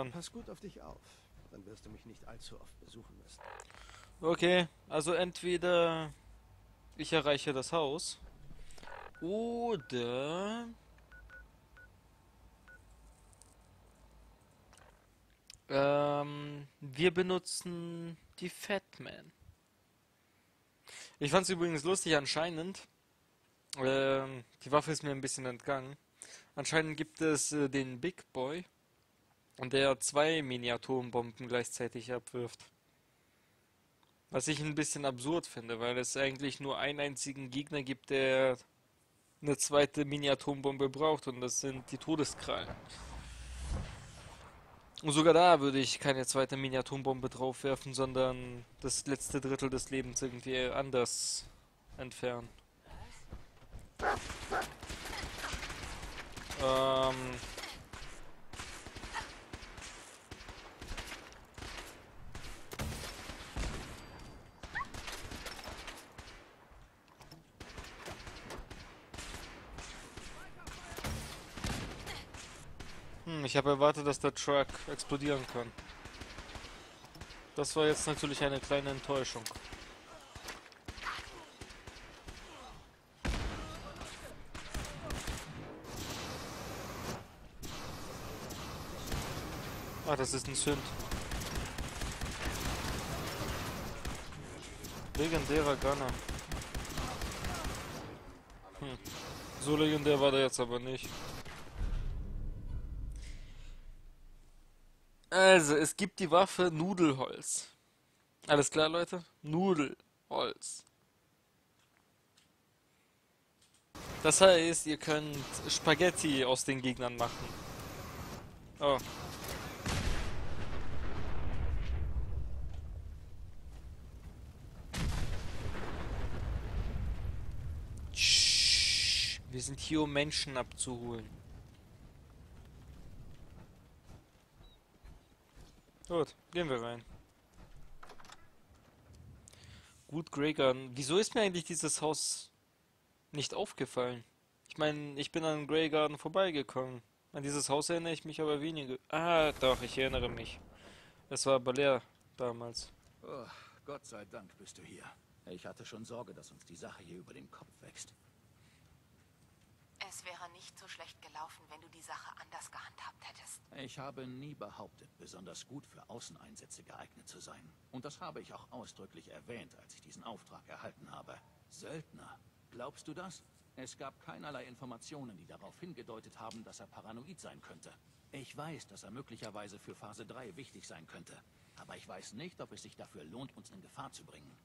dann. Pass gut auf dich auf. Dann wirst du mich nicht allzu oft besuchen müssen. Okay, also entweder ich erreiche das Haus oder wir benutzen die Fatman. Ich fand es übrigens lustig anscheinend. Die Waffe ist mir ein bisschen entgangen. Anscheinend gibt es den Big Boy, der zwei Mini-Atombomben gleichzeitig abwirft. Was ich ein bisschen absurd finde, weil es eigentlich nur einen einzigen Gegner gibt, der eine zweite Mini-Atombombe braucht, und das sind die Todeskrallen. Und sogar da würde ich keine zweite Mini-Atombombe draufwerfen, sondern das letzte Drittel des Lebens irgendwie anders entfernen. Ähm, ich habe erwartet, dass der Truck explodieren kann. Das war jetzt natürlich eine kleine Enttäuschung. Ah, das ist ein Sünd. Legendärer Gunner. So legendär war der jetzt aber nicht. Also, es gibt die Waffe Nudelholz. Alles klar, Leute? Nudelholz. Das heißt, ihr könnt Spaghetti aus den Gegnern machen. Oh. Wir sind hier, um Menschen abzuholen. Gut, gehen wir rein. Gut, Greygarden. Wieso ist mir eigentlich dieses Haus nicht aufgefallen? Ich meine, ich bin an Greygarden vorbeigekommen. An dieses Haus erinnere ich mich aber weniger. Ah, doch, ich erinnere mich. Es war aber leer damals. Oh, Gott sei Dank bist du hier. Ich hatte schon Sorge, dass uns die Sache hier über den Kopf wächst. Es wäre nicht so schlecht gelaufen, wenn du die Sache anders gehandhabt hättest. Ich habe nie behauptet, besonders gut für Außeneinsätze geeignet zu sein. Und das habe ich auch ausdrücklich erwähnt, als ich diesen Auftrag erhalten habe. Söldner, glaubst du das? Es gab keinerlei Informationen, die darauf hingedeutet haben, dass er paranoid sein könnte. Ich weiß, dass er möglicherweise für Phase 3 wichtig sein könnte. Aber ich weiß nicht, ob es sich dafür lohnt, uns in Gefahr zu bringen.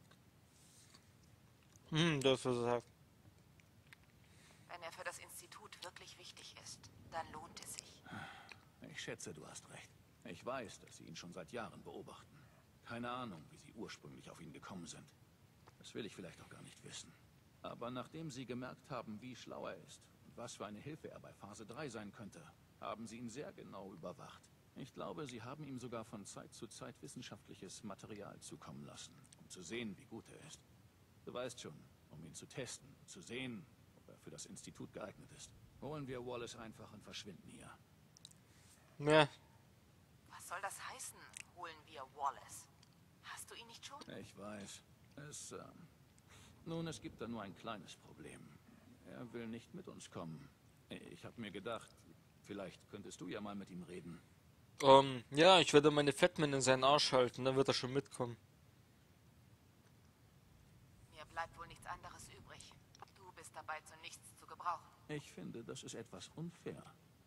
Du hast versagt. Wenn er für das Institut wirklich wichtig ist, dann lohnt es sich. Ich schätze, du hast recht. Ich weiß, dass sie ihn schon seit Jahren beobachten. Keine Ahnung, wie sie ursprünglich auf ihn gekommen sind. Das will ich vielleicht auch gar nicht wissen. Aber nachdem sie gemerkt haben, wie schlau er ist und was für eine Hilfe er bei Phase 3 sein könnte, haben sie ihn sehr genau überwacht. Ich glaube, sie haben ihm sogar von Zeit zu Zeit wissenschaftliches Material zukommen lassen, um zu sehen, wie gut er ist. Du weißt schon, um ihn zu testen, zu sehen, ob er für das Institut geeignet ist. Holen wir Wallace einfach und verschwinden hier. Ja, Was soll das heißen, holen wir Wallace? Hast du ihn nicht schon? Ich weiß. Nun, es gibt da nur ein kleines Problem. Er will nicht mit uns kommen. Ich habe mir gedacht, vielleicht könntest du ja mal mit ihm reden. ja, ich werde meine Fatman in seinen Arsch halten, dann wird er schon mitkommen. Mir bleibt wohl nichts anderes übrig. Du bist dabei zu nichts zu gebrauchen. Ich finde, das ist etwas unfair.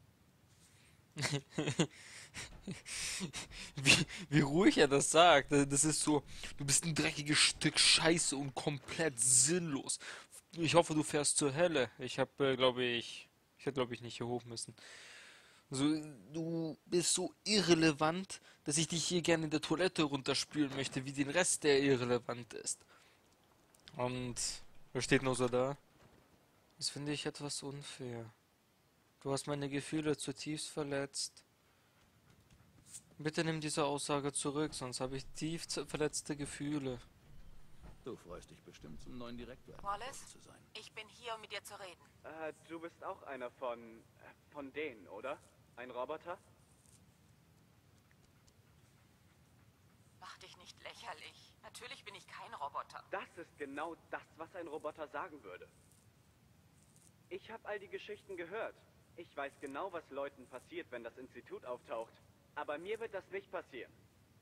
Wie ruhig er das sagt. Das ist so, du bist ein dreckiges Stück Scheiße und komplett sinnlos. Ich hoffe, du fährst zur Hölle. Ich habe, ich hätte, glaube ich, nicht hier hoch müssen. So, du bist so irrelevant, dass ich dich hier gerne in der Toilette runterspülen möchte, wie den Rest, der irrelevant ist. Und er steht nur so da. Das finde ich etwas unfair. Du hast meine Gefühle zutiefst verletzt. Bitte nimm diese Aussage zurück, sonst habe ich tief verletzte Gefühle. Du freust dich bestimmt, zum neuen Direktor Wallace? zu sein. Ich bin hier, um mit dir zu reden. Du bist auch einer von denen, oder? Ein Roboter? lächerlich. Natürlich bin ich kein Roboter. Das ist genau das, was ein Roboter sagen würde. Ich habe all die Geschichten gehört. Ich weiß genau, was Leuten passiert, wenn das Institut auftaucht. Aber mir wird das nicht passieren.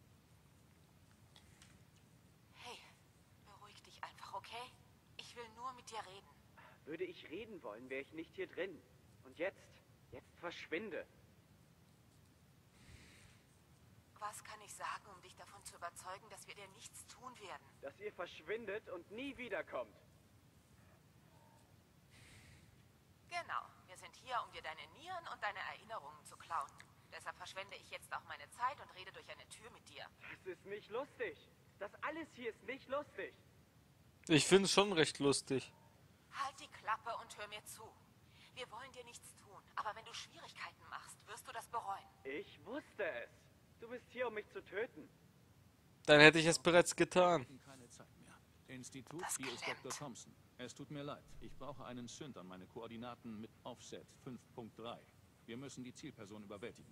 Hey, beruhig dich einfach, okay? Ich will nur mit dir reden. Würde ich reden wollen, wäre ich nicht hier drin. Und jetzt verschwinde. Was kann ich sagen, um dich davon zu überzeugen, dass wir dir nichts tun werden? Dass ihr verschwindet und nie wiederkommt. Genau. Wir sind hier, um dir deine Nieren und deine Erinnerungen zu klauen. Deshalb verschwende ich jetzt auch meine Zeit und rede durch eine Tür mit dir. Das ist nicht lustig. Das alles hier ist nicht lustig. Ich finde es schon recht lustig. Halt die Klappe und hör mir zu. Wir wollen dir nichts tun, aber wenn du Schwierigkeiten machst, wirst du das bereuen. Ich wusste es. Du bist hier, um mich zu töten. Dann hätte ich es bereits getan. Keine Zeit mehr. Institut, Das hier ist klemmt. Dr. Thompson. Es tut mir leid. Ich brauche einen Synth an meine Koordinaten mit Offset 5.3. Wir müssen die Zielperson überwältigen.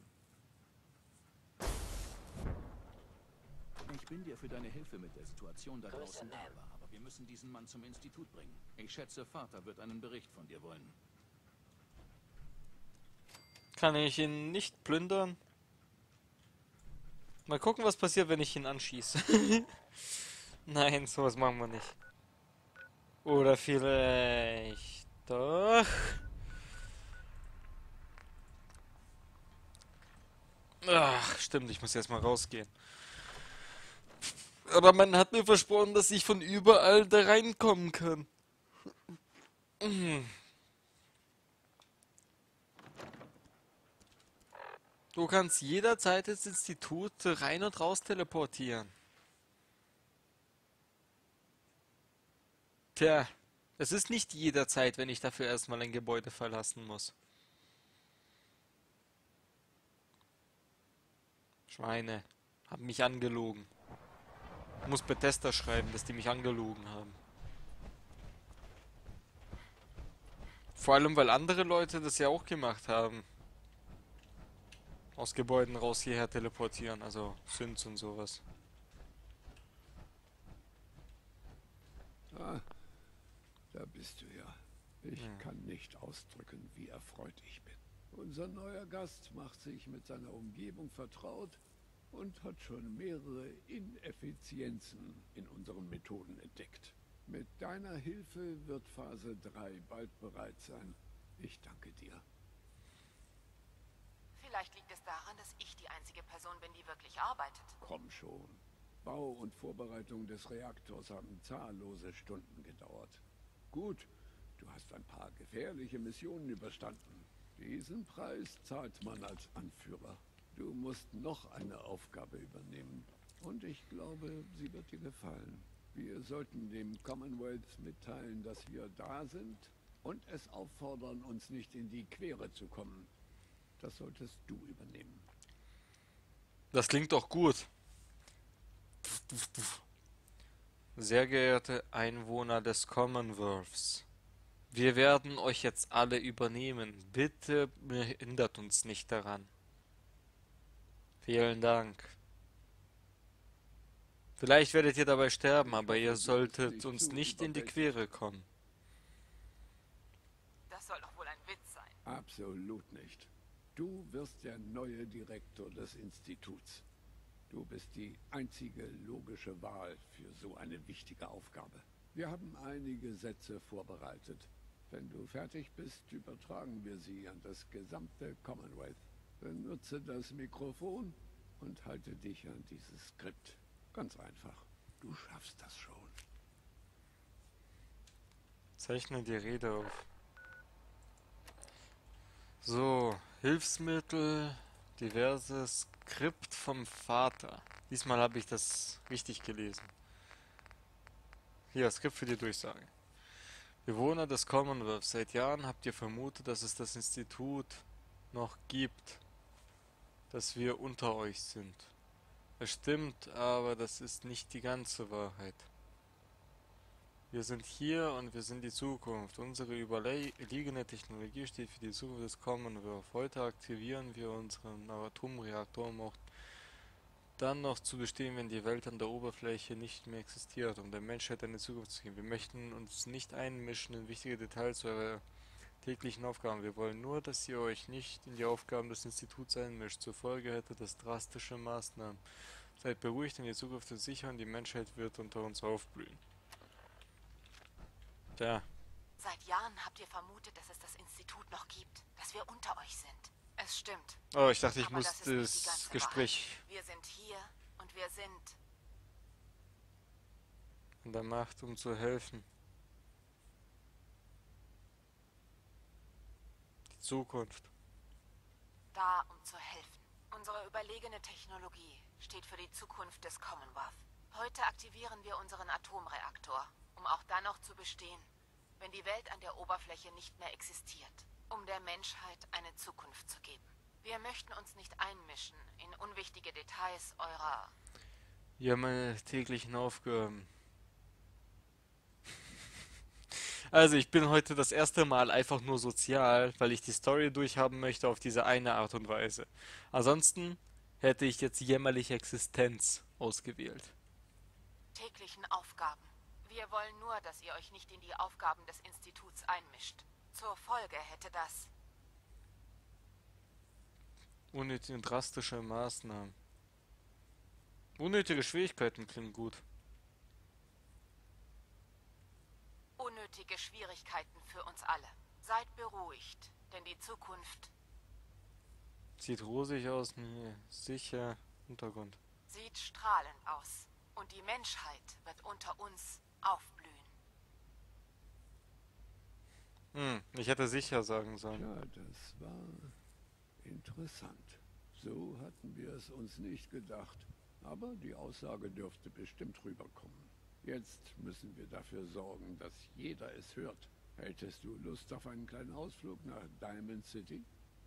Ich bin dir für deine Hilfe mit der Situation da draußen dankbar, aber wir müssen diesen Mann zum Institut bringen. Ich schätze, Vater wird einen Bericht von dir wollen. Kann ich ihn nicht plündern? Mal gucken, was passiert, wenn ich ihn anschieße. Nein, sowas machen wir nicht. Oder vielleicht doch. Ach, stimmt, ich muss jetzt mal rausgehen. Aber man hat mir versprochen, dass ich von überall da reinkommen kann. Du kannst jederzeit ins Institut rein und raus teleportieren. Tja, es ist nicht jederzeit, wenn ich dafür erstmal ein Gebäude verlassen muss. Schweine, haben mich angelogen. Ich muss Bethesda schreiben, dass die mich angelogen haben. Vor allem, weil andere Leute das ja auch gemacht haben. Aus Gebäuden raus hierher teleportieren, also Synths und sowas. Ah, da bist du ja. Ich kann nicht ausdrücken, wie erfreut ich bin. Unser neuer Gast macht sich mit seiner Umgebung vertraut und hat schon mehrere Ineffizienzen in unseren Methoden entdeckt. Mit deiner Hilfe wird Phase 3 bald bereit sein. Ich danke dir. Vielleicht liegt es daran, dass ich die einzige Person bin, die wirklich arbeitet. Komm schon. Bau und Vorbereitung des Reaktors haben zahllose Stunden gedauert. Gut, du hast ein paar gefährliche Missionen überstanden. Diesen Preis zahlt man als Anführer. Du musst noch eine Aufgabe übernehmen. Und ich glaube, sie wird dir gefallen. Wir sollten dem Commonwealth mitteilen, dass wir da sind und es auffordern, uns nicht in die Quere zu kommen. Das solltest du übernehmen. Das klingt doch gut. Sehr geehrte Einwohner des Commonwealths, wir werden euch jetzt alle übernehmen. Bitte hindert uns nicht daran. Vielen Dank. Vielleicht werdet ihr dabei sterben, aber ihr solltet uns nicht in die Quere kommen. Das soll doch wohl ein Witz sein. Absolut nicht. Du wirst der neue Direktor des Instituts. Du bist die einzige logische Wahl für so eine wichtige Aufgabe. Wir haben einige Sätze vorbereitet. Wenn du fertig bist, übertragen wir sie an das gesamte Commonwealth. Benutze das Mikrofon und halte dich an dieses Skript. Ganz einfach. Du schaffst das schon. Zeichne die Rede auf. So, Hilfsmittel, diverses Skript vom Vater. Diesmal habe ich das richtig gelesen. Hier, Skript für die Durchsage. Bewohner des Commonwealth, seit Jahren habt ihr vermutet, dass es das Institut noch gibt, dass wir unter euch sind. Es stimmt, aber das ist nicht die ganze Wahrheit. Wir sind hier und wir sind die Zukunft. Unsere überlegene Technologie steht für die Zukunft des Commonwealth. Heute aktivieren wir unseren Atomreaktor, um auch dann noch zu bestehen, wenn die Welt an der Oberfläche nicht mehr existiert, um der Menschheit eine Zukunft zu geben. Wir möchten uns nicht einmischen in wichtige Details eurer täglichen Aufgaben. Wir wollen nur, dass ihr euch nicht in die Aufgaben des Instituts einmischt. Zur Folge hätte das drastische Maßnahmen. Seid beruhigt, denn die Zukunft ist sicher und die Menschheit wird unter uns aufblühen. Tja. Seit Jahren habt ihr vermutet, dass es das Institut noch gibt, dass wir unter euch sind. Es stimmt. Oh, ich dachte, ich Aber muss das ist nicht die das ganze Gespräch Wahrheit. Wir sind hier und wir sind... in der Macht, um zu helfen. Die Zukunft. da, um zu helfen. Unsere überlegene Technologie steht für die Zukunft des Commonwealth. Heute aktivieren wir unseren Atomreaktor, um auch dann noch zu bestehen, wenn die Welt an der Oberfläche nicht mehr existiert, um der Menschheit eine Zukunft zu geben. Wir möchten uns nicht einmischen in unwichtige Details eurer... Ja, meine täglichen Aufgaben. Also ich bin heute das erste Mal einfach nur sozial, weil ich die Story durchhaben möchte auf diese eine Art und Weise. Ansonsten hätte ich jetzt jämmerliche Existenz ausgewählt. täglichen Aufgaben. Wir wollen nur, dass ihr euch nicht in die Aufgaben des Instituts einmischt. Zur Folge hätte das... Unnötige und drastische Maßnahmen. Unnötige Schwierigkeiten klingen gut. unnötige Schwierigkeiten für uns alle. Seid beruhigt, denn die Zukunft Sieht rosig aus, nee, sicher. Untergrund. sieht strahlend aus. Und die Menschheit wird unter uns aufblühen. Ich hätte sicher sagen sollen. Ja, das war interessant. So hatten wir es uns nicht gedacht. Aber die Aussage dürfte bestimmt rüberkommen. Jetzt müssen wir dafür sorgen, dass jeder es hört. Hättest du Lust auf einen kleinen Ausflug nach Diamond City?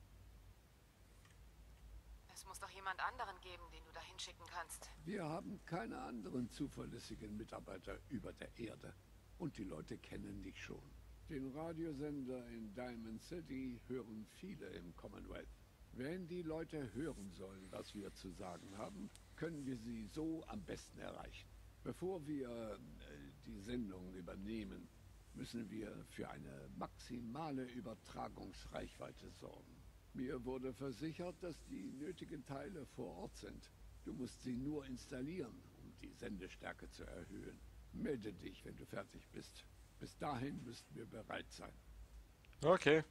Es muss doch jemand anderen geben, den du dahin schicken kannst. Wir haben keine anderen zuverlässigen Mitarbeiter über der Erde. Und die Leute kennen dich schon. Den Radiosender in Diamond City hören viele im Commonwealth. Wenn die Leute hören sollen, was wir zu sagen haben, können wir sie so am besten erreichen. Bevor wir die Sendung übernehmen, müssen wir für eine maximale Übertragungsreichweite sorgen. Mir wurde versichert, dass die nötigen Teile vor Ort sind. Du musst sie nur installieren, um die Sendestärke zu erhöhen. Melde dich, wenn du fertig bist. Bis dahin müssten wir bereit sein. Okay.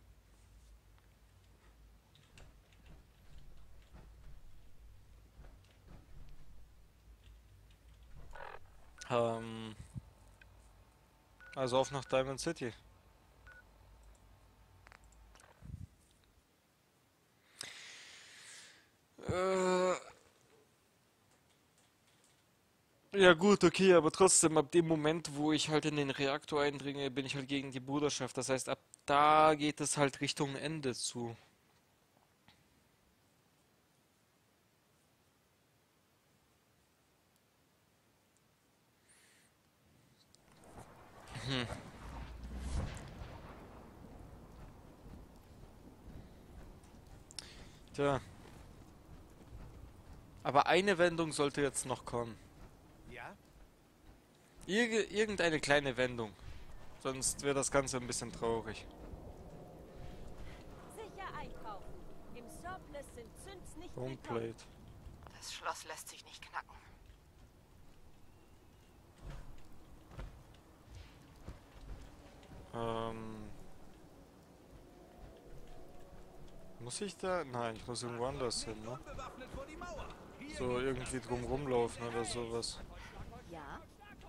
Also auf nach Diamond City. Ja gut, okay, aber trotzdem, ab dem Moment, wo ich halt in den Reaktor eindringe, bin ich halt gegen die Bruderschaft. Das heißt, ab da geht es halt Richtung Ende zu. Tja. Aber eine Wendung sollte jetzt noch kommen. Ja? Irgendeine kleine Wendung. Sonst wäre das Ganze ein bisschen traurig. Sicher einkaufen. Im Surplus sind Zünds nicht willkommen. Homeplate. Das Schloss lässt sich nicht knacken. Muss ich da? Nein, ich muss irgendwo anders hin, ne? So irgendwie drum rumlaufen oder sowas. Ja?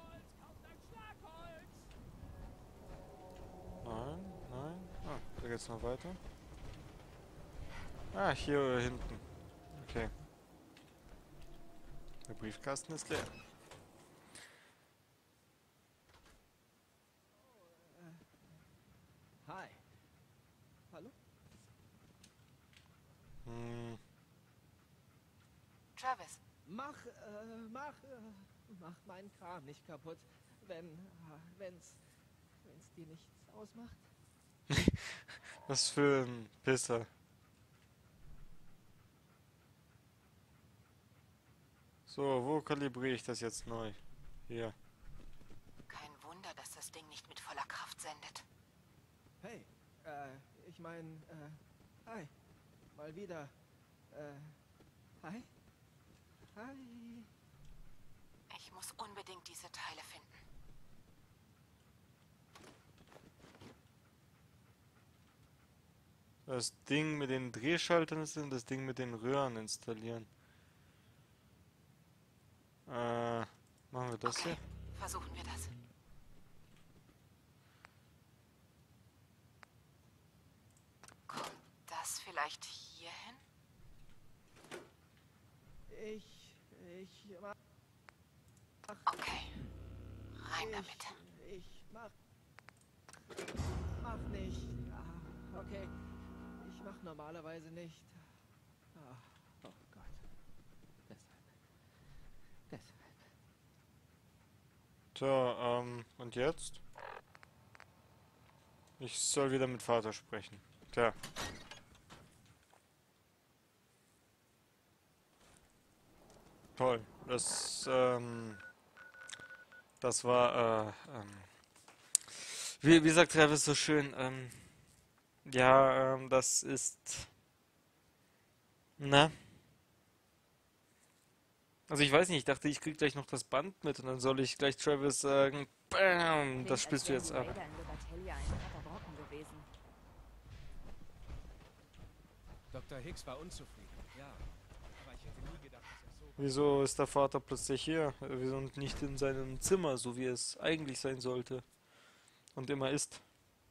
Nein, nein. Ah, da geht's noch weiter. Ah, hier hinten. Okay. Der Briefkasten ist leer. Hi. Hallo? Travis, Mach meinen Kram nicht kaputt, wenn's dir nichts ausmacht. Was für ein Pisser. So, wo kalibriere ich das jetzt neu? Hier. Kein Wunder, dass das Ding nicht mit voller Kraft sendet. Hey, ich meine, hi. Mal wieder. Hi? Hi. Ich muss unbedingt diese Teile finden. Das Ding mit den Drehschaltern ist und das Ding mit den Röhren installieren. Machen wir das Okay, hier? versuchen wir das. Kommt das vielleicht hier hin? Ich mach. Okay, rein damit. Ich mach nicht. Ah, okay. Ich mach normalerweise nicht. Ah, oh Gott. Deshalb. So, und jetzt? Ich soll wieder mit Vater sprechen. Tja. Toll. Das war, wie sagt Travis so schön, ja, das ist, na? Also ich weiß nicht, ich dachte, ich krieg gleich noch das Band mit und dann soll ich gleich Travis sagen, BAM, das spielst du jetzt ab. Vader in Libertalia ein harter Brocken gewesen. Dr. Hicks war unzufrieden, ja. Aber ich hätte nie gedacht, dass er so... Wieso ist der Vater plötzlich hier? Wieso nicht in seinem Zimmer, so wie es eigentlich sein sollte? Und immer ist.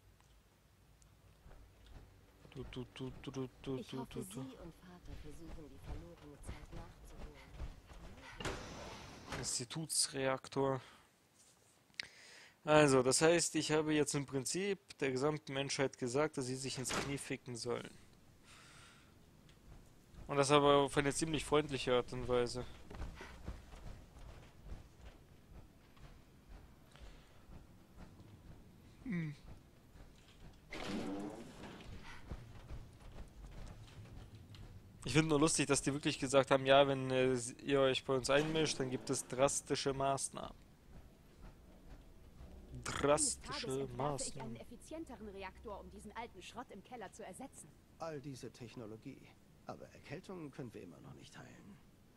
Ich hoffe, Sie und Vater versuchen, die verlorene Zeit nachzuholen. Institutsreaktor. Also, das heißt, ich habe jetzt im Prinzip der gesamten Menschheit gesagt, dass sie sich ins Knie ficken sollen. Und das aber auf eine ziemlich freundliche Art und Weise. Ich finde nur lustig, dass die wirklich gesagt haben, ja, wenn ihr euch bei uns einmischt, dann gibt es drastische Maßnahmen. Eines Tages Drastische entwerfe ich einen Maßnahmen. effizienteren Reaktor, um diesen alten Schrott im Keller zu ersetzen. All diese Technologie. Aber Erkältungen können wir immer noch nicht heilen.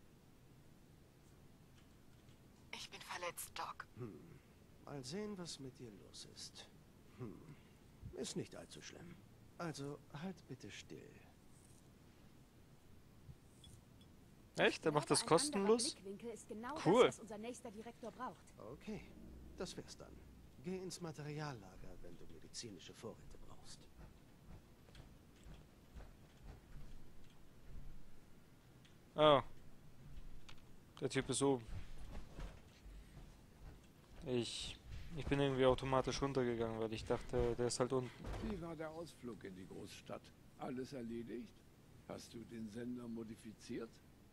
Ich bin verletzt, Doc. Mal sehen, was mit dir los ist. Ist nicht allzu schlimm. Also halt bitte still. Echt? Der macht das Ein anderer kostenlos? Blickwinkel ist genau Cool. das, was unser nächster Direktor braucht. Okay, das wär's dann. Geh ins Materiallager, wenn du medizinische Vorräte brauchst. Ah. Der Typ ist oben. Ich bin irgendwie automatisch runtergegangen, weil ich dachte, der ist halt unten. Wie war der Ausflug in die Großstadt? Alles erledigt? Hast du den Sender modifiziert?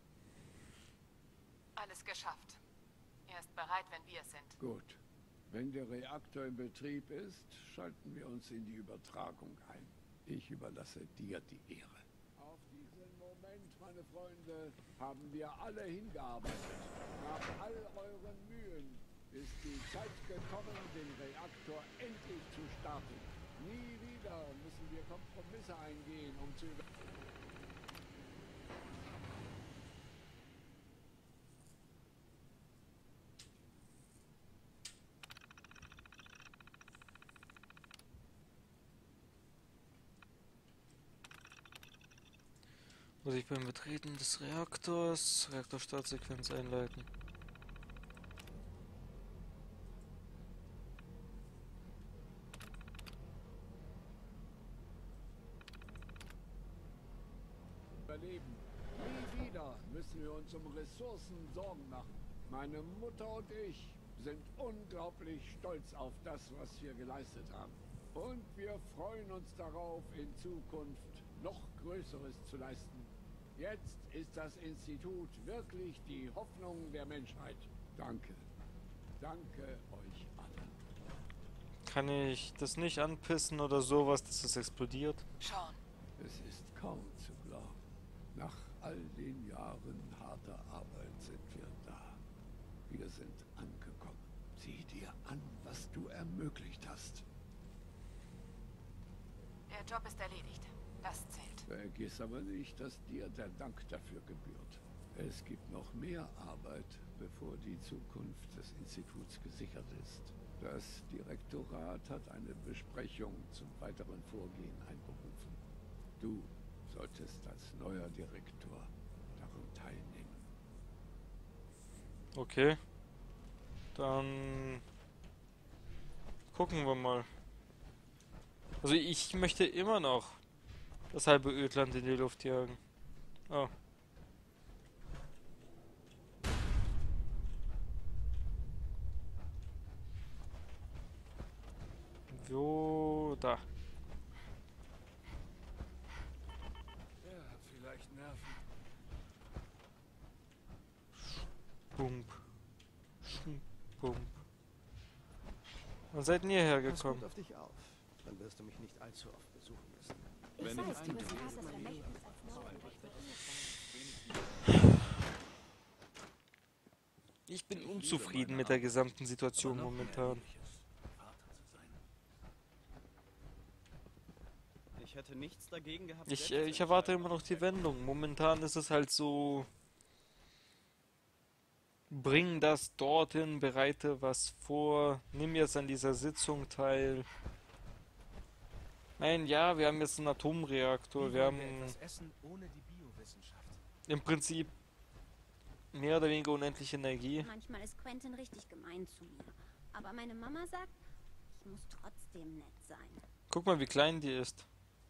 Alles geschafft. Er ist bereit, wenn wir es sind. Gut. Wenn der Reaktor in Betrieb ist, schalten wir uns in die Übertragung ein. Ich überlasse dir die Ehre. Auf diesen Moment, meine Freunde, haben wir alle hingearbeitet. Nach all euren Mühen ist die Zeit gekommen, den Reaktor endlich zu starten. Nie wieder müssen wir Kompromisse eingehen, um zu Muss ich beim Betreten des Reaktors Reaktorstartsequenz einleiten. überleben. Nie wieder müssen wir uns um Ressourcen Sorgen machen. Meine Mutter und ich sind unglaublich stolz auf das, was wir geleistet haben. Und wir freuen uns darauf, in Zukunft noch Größeres zu leisten. Jetzt ist das Institut wirklich die Hoffnung der Menschheit. Danke. Danke euch allen. Kann ich das nicht anpissen oder sowas, dass es explodiert? Schon. Es ist kaum zu glauben. Nach all den Jahren harter Arbeit sind wir hast. Der Job ist erledigt. Das zählt. Vergiss aber nicht, dass dir der Dank dafür gebührt. Es gibt noch mehr Arbeit, bevor die Zukunft des Instituts gesichert ist. Das Direktorat hat eine Besprechung zum weiteren Vorgehen einberufen. Du solltest als neuer Direktor daran teilnehmen. Okay. Dann gucken wir mal. Also ich möchte immer noch das halbe Ödland in die Luft jagen. Oh. So, da. Er hat vielleicht Nerven. Bump. Bump. Wann seid ihr Pass hergekommen? gut auf dich auf. Dann wirst du mich nicht allzu oft besuchen müssen. Ich Wenn ich weiß, du einen bist Tag Vaters überlebe, Vermächtnis als Mordrechter. Ich bin unzufrieden mit der gesamten Situation momentan. Ich hätte nichts dagegen gehabt. Ich selbst zu erwarte entscheiden. immer noch die Wendung. Momentan ist es halt so, bring das dorthin, bereite was vor, nimm jetzt an dieser Sitzung teil. Nein, ja, wir haben jetzt einen Atomreaktor, wir haben etwas essen ohne die Biowissenschaft. im Prinzip mehr oder weniger unendliche Energie. Manchmal ist Quentin richtig gemein zu mir. Aber meine Mama sagt, ich muss trotzdem nett sein. Guck mal, wie klein die ist.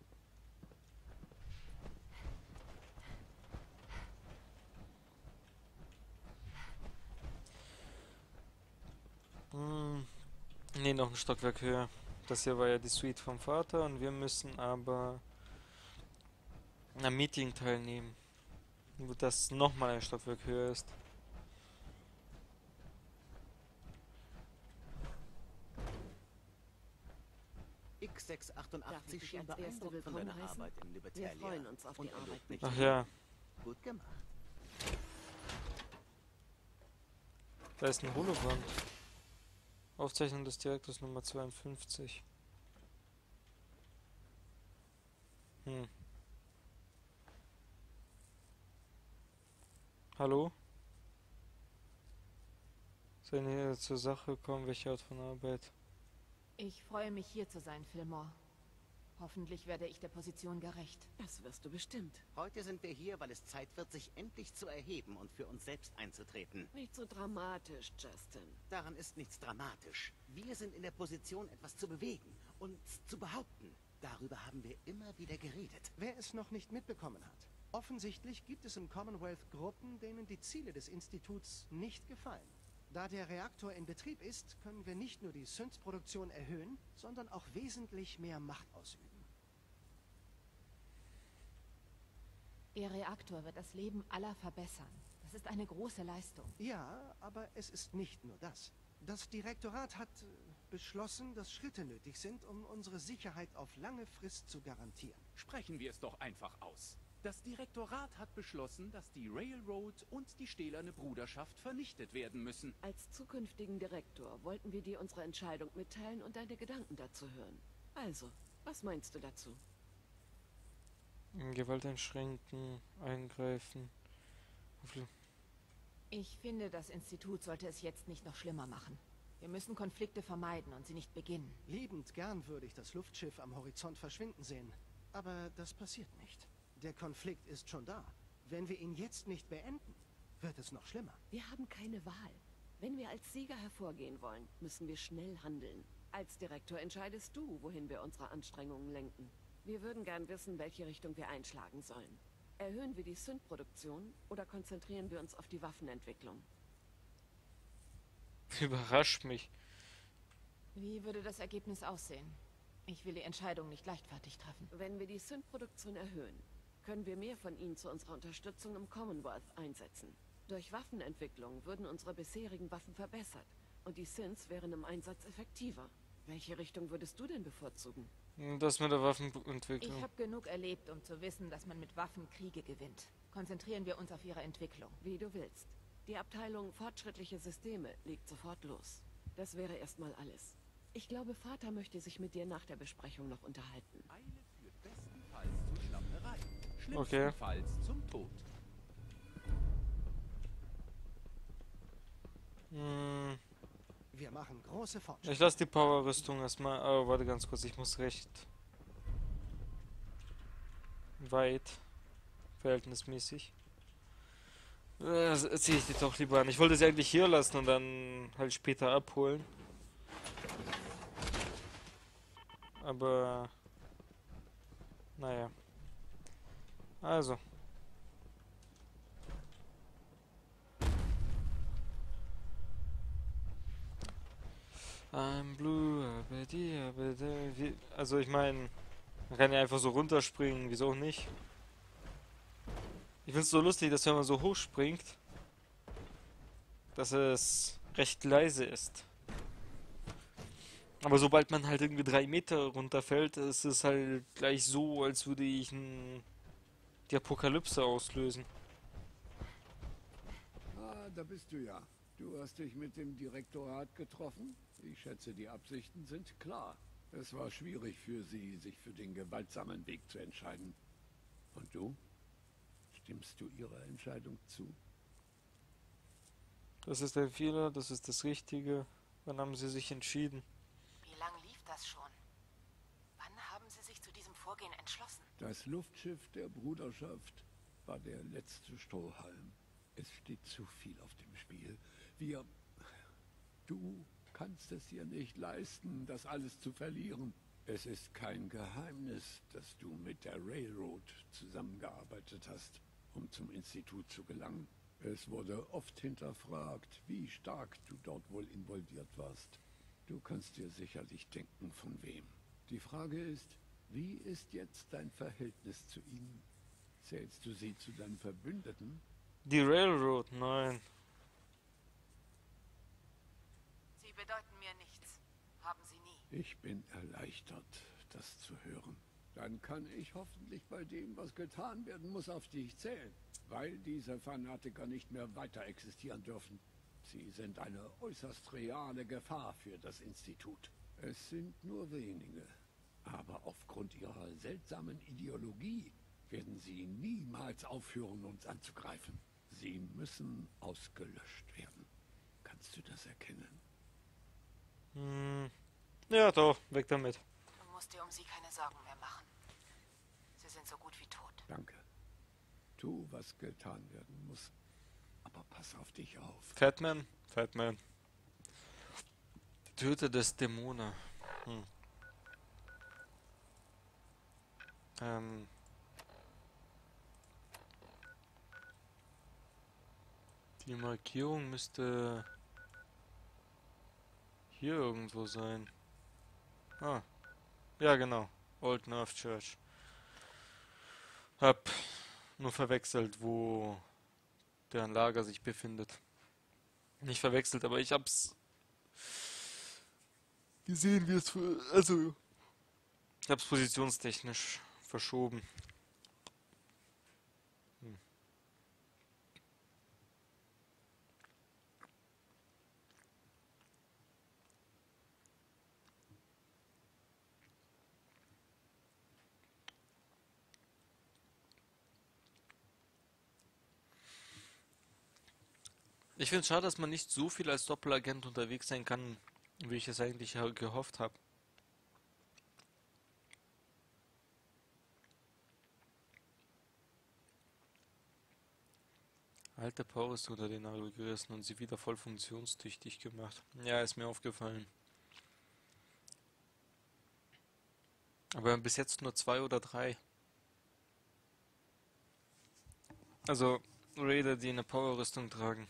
Ne, noch ein Stockwerk höher. Das hier war ja die Suite vom Vater und wir müssen aber am Meeting teilnehmen, wo das nochmal ein Stockwerk höher ist. X688 schien beeindruckt von deiner Arbeit in Libertalia. Wir freuen uns auf die Arbeit mit Ach ja, Gut gemacht. da ist ein Hologramm. Aufzeichnung des Direktors Nummer 52. Hallo? Sollen wir zur Sache kommen, welche Art von Arbeit? Ich freue mich, hier zu sein, Fillmore. Hoffentlich werde ich der Position gerecht. Das wirst du bestimmt. Heute sind wir hier, weil es Zeit wird, sich endlich zu erheben und für uns selbst einzutreten. Nicht so dramatisch, Justin. Daran ist nichts dramatisch. Wir sind in der Position, etwas zu bewegen und zu behaupten. Darüber haben wir immer wieder geredet. Wer es noch nicht mitbekommen hat. Offensichtlich gibt es im Commonwealth Gruppen, denen die Ziele des Instituts nicht gefallen. Da der Reaktor in Betrieb ist, können wir nicht nur die Synthproduktion erhöhen, sondern auch wesentlich mehr Macht ausüben. Ihr Reaktor wird das Leben aller verbessern. Das ist eine große Leistung. Ja, aber es ist nicht nur das. Das Direktorat hat beschlossen, dass Schritte nötig sind, um unsere Sicherheit auf lange Frist zu garantieren. Sprechen wir es doch einfach aus. Das Direktorat hat beschlossen, dass die Railroad und die stählerne Bruderschaft vernichtet werden müssen. Als zukünftigen Direktor wollten wir dir unsere Entscheidung mitteilen und deine Gedanken dazu hören. Also, was meinst du dazu? Gewalt einschränken, eingreifen. Ich finde, das Institut sollte es jetzt nicht noch schlimmer machen. Wir müssen Konflikte vermeiden und sie nicht beginnen. Liebend gern würde ich das Luftschiff am Horizont verschwinden sehen. Aber das passiert nicht. Der Konflikt ist schon da. Wenn wir ihn jetzt nicht beenden, wird es noch schlimmer. Wir haben keine Wahl. Wenn wir als Sieger hervorgehen wollen, müssen wir schnell handeln. Als Direktor entscheidest du, wohin wir unsere Anstrengungen lenken. Wir würden gern wissen, welche Richtung wir einschlagen sollen. Erhöhen wir die Synth-Produktion oder konzentrieren wir uns auf die Waffenentwicklung? Überrascht mich. Wie würde das Ergebnis aussehen? Ich will die Entscheidung nicht leichtfertig treffen. Wenn wir die Synth-Produktion erhöhen, können wir mehr von ihnen zu unserer Unterstützung im Commonwealth einsetzen. Durch Waffenentwicklung würden unsere bisherigen Waffen verbessert und die Synths wären im Einsatz effektiver. Welche Richtung würdest du denn bevorzugen? Das mit der Waffenentwicklung. Ich habe genug erlebt, um zu wissen, dass man mit Waffen Kriege gewinnt. Konzentrieren wir uns auf ihre Entwicklung. Wie du willst. Die Abteilung Fortschrittliche Systeme legt sofort los. Das wäre erstmal alles. Ich glaube, Vater möchte sich mit dir nach der Besprechung noch unterhalten. Eile führt bestenfalls zu Schlamperei, Okay. schlimmstenfalls zum Tod. Hm, Wir machen große Fortschritte. ich lasse die Power-Rüstung erstmal. Aber warte ganz kurz, ich muss recht weit, verhältnismäßig. Ziehe ich die doch lieber an. Ich wollte sie eigentlich hier lassen und dann halt später abholen. Aber naja. Also. I'm blue, also ich meine, man kann ja einfach so runterspringen, wieso auch nicht? Ich finde es so lustig, dass wenn man so hoch springt, dass es recht leise ist. Aber sobald man halt irgendwie 3 Meter runterfällt, ist es halt gleich so, als würde ich die Apokalypse auslösen. Ah, da bist du ja. Du hast dich mit dem Direktorat getroffen? Ich schätze, die Absichten sind klar. Es war schwierig für sie, sich für den gewaltsamen Weg zu entscheiden. Und du? Stimmst du ihrer Entscheidung zu? Das ist der Fehler, das ist das Richtige. Wann haben sie sich entschieden? Wie lange lief das schon? Wann haben Sie sich zu diesem Vorgehen entschlossen? Das Luftschiff der Bruderschaft war der letzte Strohhalm. Es steht zu viel auf dem Spiel. Du kannst es dir nicht leisten, das alles zu verlieren. Es ist kein Geheimnis, dass du mit der Railroad zusammengearbeitet hast, um zum Institut zu gelangen. Es wurde oft hinterfragt, wie stark du dort wohl involviert warst. Du kannst dir sicherlich denken, von wem. Die Frage ist, wie ist jetzt dein Verhältnis zu ihnen? Zählst du sie zu deinen Verbündeten? Die Railroad, nein. Sie bedeuten mir nichts. Haben Sie nie. Ich bin erleichtert, das zu hören. Dann kann ich hoffentlich bei dem, was getan werden muss, auf dich zählen. Weil diese Fanatiker nicht mehr weiter existieren dürfen. Sie sind eine äußerst reale Gefahr für das Institut. Es sind nur wenige. Aber aufgrund ihrer seltsamen Ideologie werden sie niemals aufhören, uns anzugreifen. Sie müssen ausgelöscht werden. Kannst du das erkennen? Ja doch, weg damit. Du musst dir um sie keine Sorgen mehr machen. Sie sind so gut wie tot. Danke. Tu, was getan werden muss. Aber pass auf dich auf. Fatman? Fatman. Töte des Dämonen. Die Markierung müsste hier irgendwo sein. Ah, ja genau. Old North Church. Hab nur verwechselt, wo deren Lager sich befindet. Nicht verwechselt, aber ich hab's gesehen, wie es also ich hab's positionstechnisch verschoben. Ich finde es schade, dass man nicht so viel als Doppelagent unterwegs sein kann, wie ich es eigentlich gehofft habe. Alte Power ist unter den Nagel gerissen und sie wieder voll funktionstüchtig gemacht. Ja, ist mir aufgefallen. Aber bis jetzt nur 2 oder 3. Also Raider, die eine Power-Rüstung tragen.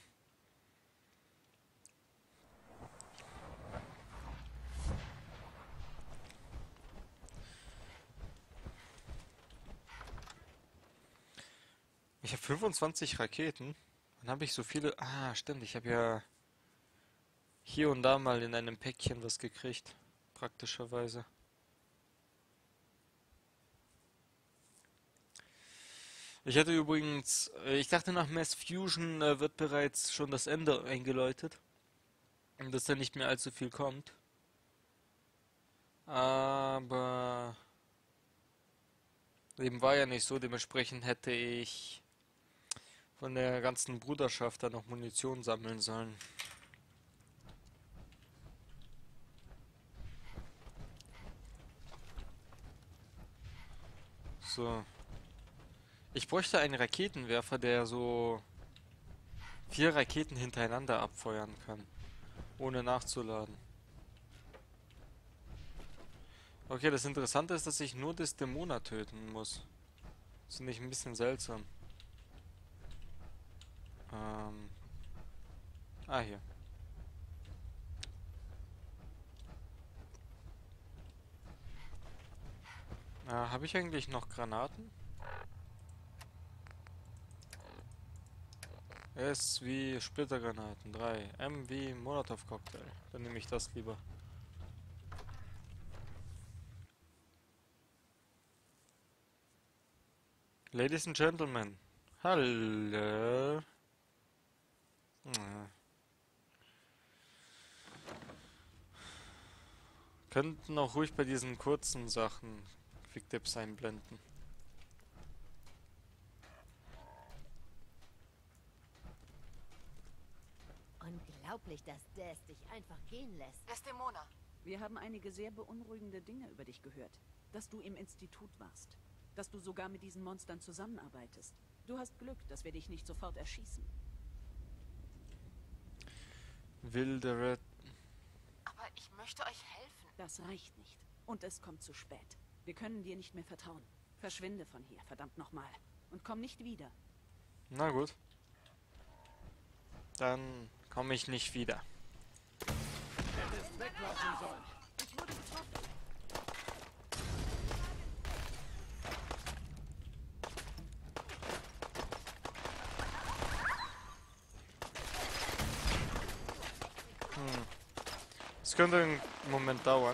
Ich habe 25 Raketen. Dann habe ich so viele... Ah, stimmt. Ich habe ja hier und da mal in einem Päckchen was gekriegt. Praktischerweise. Ich hatte übrigens... Ich dachte, nach Mass Fusion wird bereits schon das Ende eingeläutet. Und dass da nicht mehr allzu viel kommt. Aber Leben war ja nicht so, dementsprechend hätte ich von der ganzen Bruderschaft dann noch Munition sammeln sollen. So. Ich bräuchte einen Raketenwerfer, der so 4 Raketen hintereinander abfeuern kann, ohne nachzuladen. Okay, das Interessante ist, dass ich nur das Dämona töten muss. Das finde ich ein bisschen seltsam. Hier. Habe ich eigentlich noch Granaten? S wie Splittergranaten 3. M wie Molotov Cocktail. Dann nehme ich das lieber. Ladies and Gentlemen. Hallo. Könnten auch ruhig bei diesen kurzen Sachen Quick-Tips einblenden. Unglaublich, dass Des dich einfach gehen lässt. Desdemona. Wir haben einige sehr beunruhigende Dinge über dich gehört. Dass du im Institut warst. Dass du sogar mit diesen Monstern zusammenarbeitest. Du hast Glück, dass wir dich nicht sofort erschießen. Wildere. Aber ich möchte euch helfen. Das reicht nicht. Und es kommt zu spät. Wir können dir nicht mehr vertrauen. Verschwinde von hier, verdammt nochmal. Und komm nicht wieder. Na gut. Dann komme ich nicht wieder. Hättest weglassen sollen. Ich wurde getroffen. Es könnte einen Moment dauern.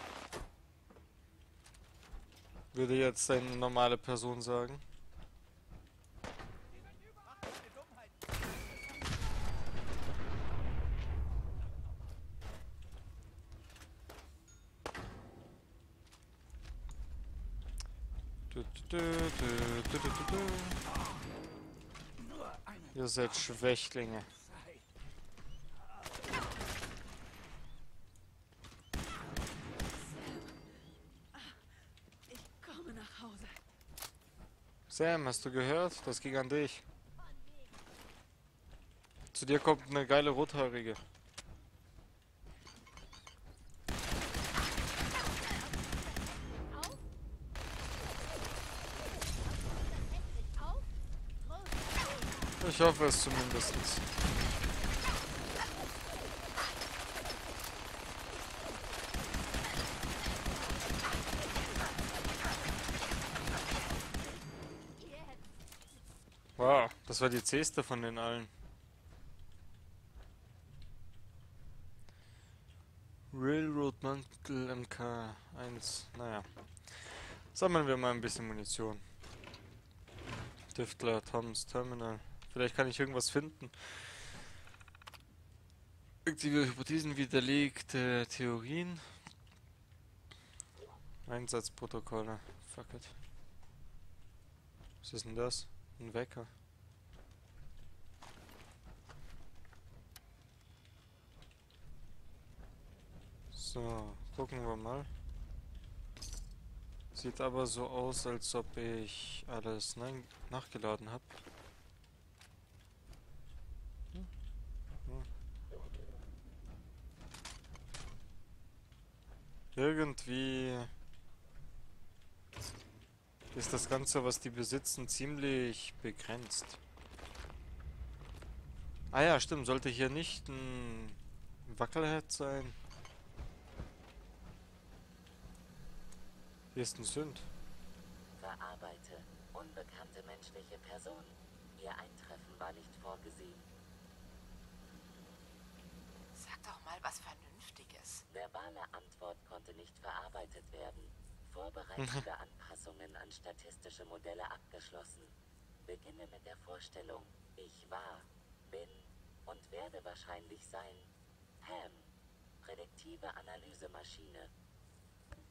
Würde jetzt eine normale Person sagen. Ihr seid Schwächlinge. Ich komme nach Hause. Sam, hast du gehört? Das ging an dich. Zu dir kommt eine geile Rothaarige. Ich hoffe es zumindest. Wow, das war die zähste von den allen. Railroad Mantel MK1. Naja. Sammeln wir mal ein bisschen Munition. Tiftler, Toms, Terminal. Vielleicht kann ich irgendwas finden. Aktive Hypothesen, widerlegte Theorien. Einsatzprotokolle. Fuck it. Was ist denn das? Ein Wecker. So, gucken wir mal. Sieht aber so aus, als ob ich alles nachgeladen habe. Irgendwie ist das Ganze, was die besitzen, ziemlich begrenzt. Ah ja, stimmt. Sollte hier nicht ein Wackelhead sein? Hier ist ein Sünd. Verarbeite unbekannte menschliche Person. Ihr Eintreffen war nicht vorgesehen. Sag doch mal was Vernünftiges. Verbale Antwort konnte nicht verarbeitet werden. Vorbereitende Anpassungen an statistische Modelle abgeschlossen. Beginne mit der Vorstellung. Ich war, bin und werde wahrscheinlich sein. Pam. Prädiktive Analysemaschine.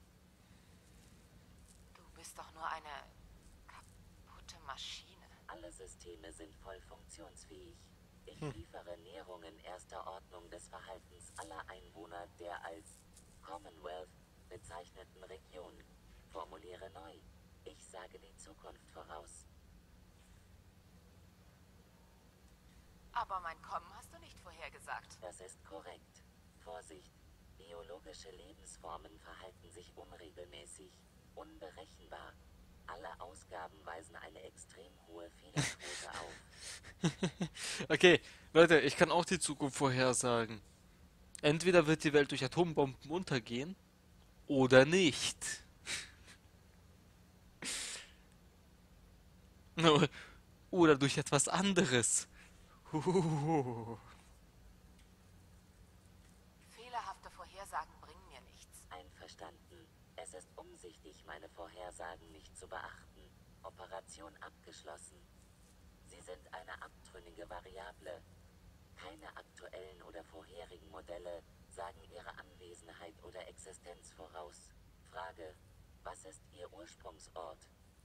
bist doch nur eine kaputte Maschine. Alle Systeme sind voll funktionsfähig. Ich liefere Näherungen erster Ordnung des Verhaltens aller Einwohner der als Commonwealth bezeichneten Region. Formuliere neu. Ich sage die Zukunft voraus. Aber mein Kommen hast du nicht vorhergesagt. Das ist korrekt. Vorsicht. Biologische Lebensformen verhalten sich unregelmäßig, unberechenbar. Alle Ausgaben weisen eine extrem hohe Fehlerquote auf. Okay, Leute, ich kann auch die Zukunft vorhersagen. Entweder wird die Welt durch Atombomben untergehen oder nicht. Oder durch etwas anderes. Fehlerhafte Vorhersagen bringen mir nichts. Einverstanden. Es ist umsichtig, meine Vorhersagen nicht zu beachten. Operation abgeschlossen. Sie sind eine abtrünnige Variable. Keine aktuellen oder vorherigen Modelle sagen ihre Anwesenheit oder Existenz voraus. Frage: Was ist Ihr Ursprungsort?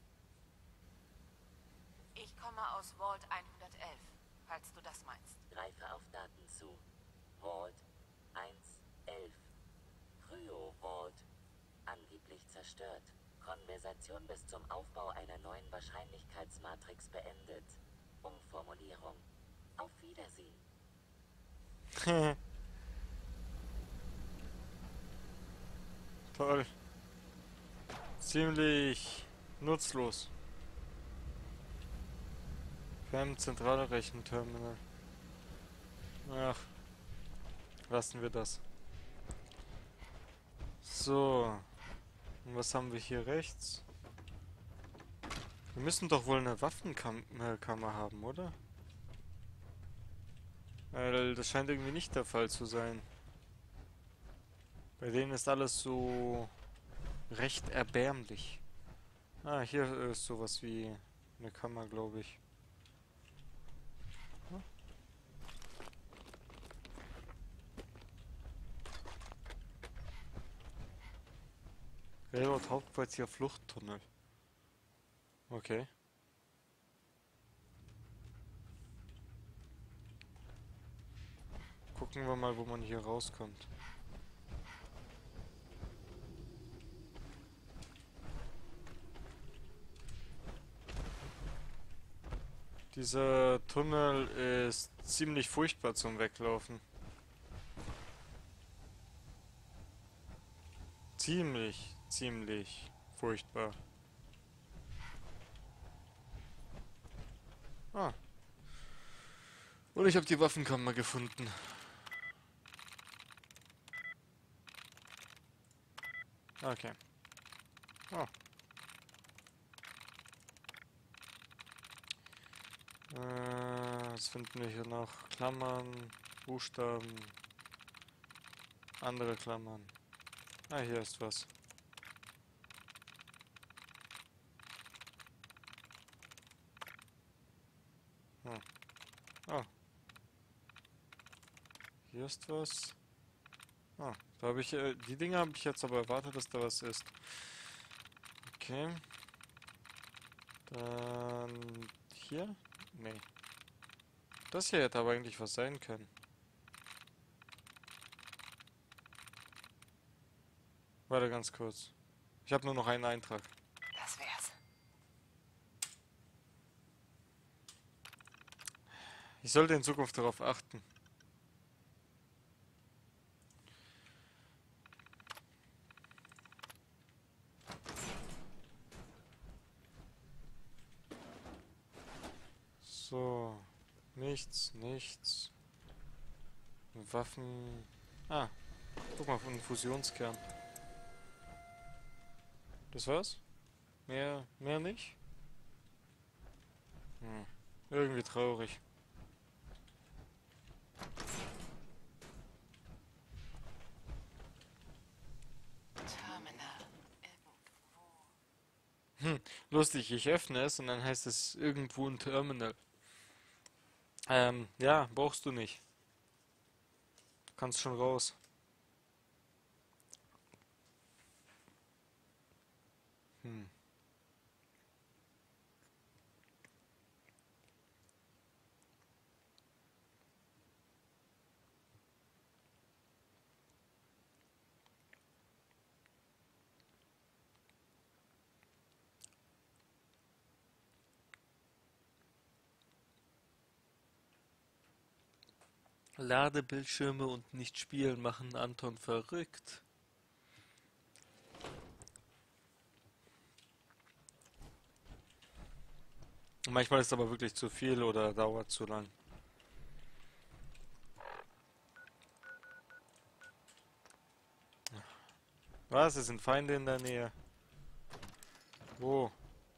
Ich komme aus Vault 111, falls du das meinst. Greife auf Daten zu. Vault 111. Kryo-Vault. Angeblich zerstört. Konversation bis zum Aufbau einer neuen Wahrscheinlichkeitsmatrix beendet. Umformulierung. Auf Wiedersehen. Toll. Ziemlich nutzlos. Beim zentrale Rechenterminal. Ach, lassen wir das. So. Und was haben wir hier rechts? Wir müssen doch wohl eine Waffenkammer haben, oder? Weil das scheint irgendwie nicht der Fall zu sein. Bei denen ist alles so recht erbärmlich. Ah, hier ist sowas wie eine Kammer, glaube ich. Railroad Hauptquartier Fluchttunnel. Okay. Gucken wir mal, wo man hier rauskommt. Dieser Tunnel ist ziemlich furchtbar zum Weglaufen. Ziemlich furchtbar. Ah. Und ich habe die Waffenkammer gefunden. Okay. Oh. Was finden wir hier noch? Klammern, Buchstaben, andere Klammern. Ah, hier ist was. Hm. Oh. Hier ist was. Ah, da habe ich, die Dinge habe ich jetzt aber erwartet, dass da was ist. Okay. Dann hier? Nee. Das hier hätte aber eigentlich was sein können. Warte ganz kurz. Ich habe nur noch einen Eintrag. Das wär's. Ich sollte in Zukunft darauf achten. So. Nichts. Waffen. Ah. Guck mal, von Fusionskern. Das war's? Mehr nicht? Irgendwie traurig. Terminal. Irgendwo. Lustig, ich öffne es und dann heißt es irgendwo ein Terminal. Ja, brauchst du nicht. Du kannst schon raus. Ladebildschirme und nicht spielen machen Anton verrückt. Manchmal ist es aber wirklich zu viel oder dauert zu lang. Was? Es sind Feinde in der Nähe. Wo?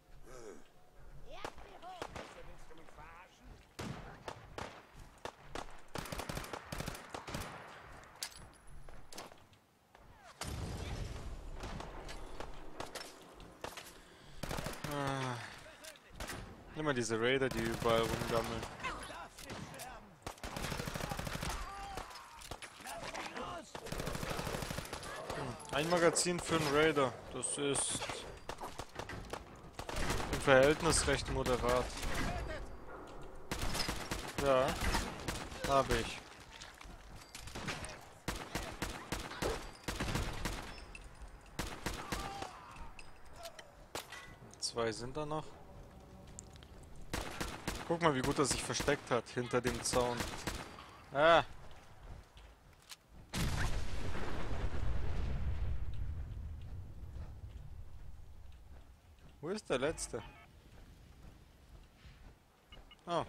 Immer diese Raider, die überall rumgammeln. Ein Magazin für einen Raider. Das ist im Verhältnis recht moderat. Ja, habe ich. Zwei sind da noch. Guck mal, wie gut er sich versteckt hat hinter dem Zaun. Ah! Wo ist der Letzte? Oh.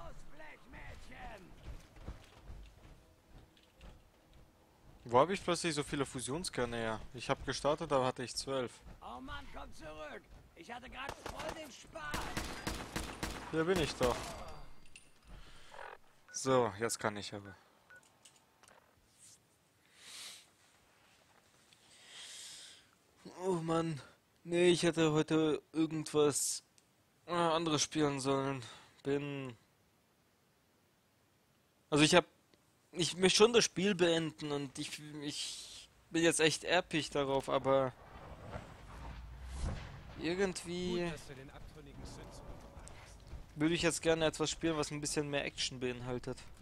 Wo habe ich plötzlich so viele Fusionskerne her? Ich habe gestartet, da hatte ich 12. Oh Mann, komm zurück! Ich hatte gerade voll den Spaß! Hier bin ich doch. So, jetzt kann ich aber. Oh Mann. Nee, ich hätte heute irgendwas anderes spielen sollen. Also ich möchte schon das Spiel beenden und ich bin jetzt echt erpicht darauf, aber irgendwie Gut, dass du den abtrünnigen Synth umgebracht hast. würde ich jetzt gerne etwas spielen, was ein bisschen mehr Action beinhaltet.